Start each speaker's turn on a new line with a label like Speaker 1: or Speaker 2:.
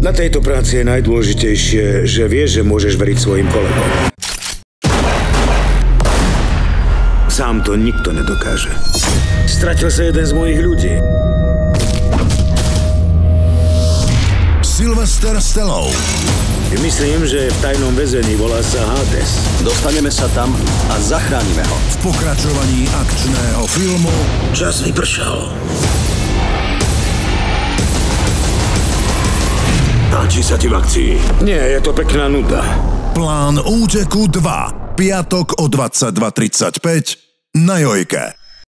Speaker 1: Na tejto práci je najdôležitejšie, že vieš, že môžeš veriť svojim kolegom. Sám to nikto nedokáže. Stratil sa jeden z mojich ľudí.
Speaker 2: Sylvester Stallone.
Speaker 1: Myslím, že je v tajnom väzení, volá sa Hades.
Speaker 3: Dostaneme sa tam a zachránime ho.
Speaker 2: V pokračovaní akčného filmu
Speaker 1: Čas vypršal.
Speaker 4: Páči sa ti v akcii?
Speaker 1: Nie, je to pekná nuda.
Speaker 2: Plán úteku 2. Piatok o 22:35 na Jojke.